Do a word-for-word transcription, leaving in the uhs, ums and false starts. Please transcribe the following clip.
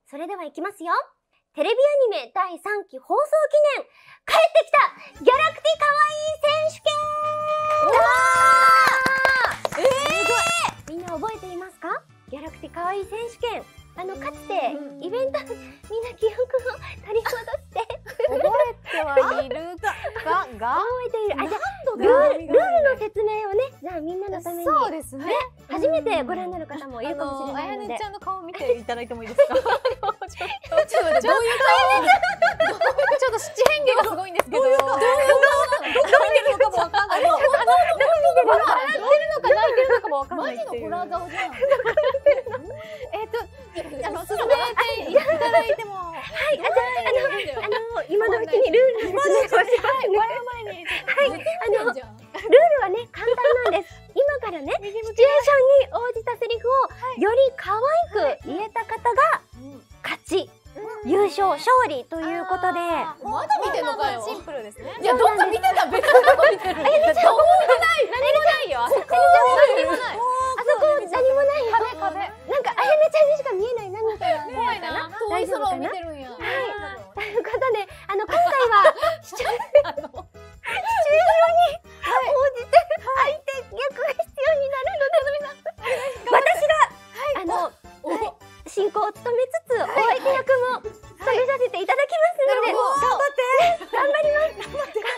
それではいきますよ。テレビアニメだいさんき放送記念、帰ってきたギャラクティかわいい選手権。えー、みんな覚えていますか？ギャラクティかわいい選手権。あのかつてイベントみんな記憶を取り戻して覚えてはいるがが覚えている。あ、じゃあルルールルールの説明をね、じゃあみんなのために。 そうですね。 初めてご覧になる方もいるかもしれないので、 あやねちゃんの顔見ていただいてもいいですか？ちょっとちょっとどういう顔？ちょっと七変化がすごいんですけど、どういう顔？どう見てるのかもわかんない。どう見てるのか笑ってるのか泣いてるのかもわかんないっていう。マジのホラー顔じゃん。えっとあの進めていただいても、はい、 あじゃああの今のうちにルールの説明をしますね。 前にはい、あのルールはね簡単なんです。今からねシチュエーションに応じたセリフをより可愛く言えた方が勝ち、優勝勝利ということで。 まだ見てんのかよ。シンプルですね。 いやどっか見てた。別のとこ見てる。あやねちゃんどうもない。何もないよ。あそこ何もない。あそこ何もないよ。 壁壁。 なんかあやねちゃんにしか見えない何かが怖いな。 大丈夫かな。 見てるんや。 はい。ということで、あの今回はシチュエーションに応じて相手逆が必要になるので、私があの進行を務めつつお相手役も務めさせていただきますので、頑張って頑張ります。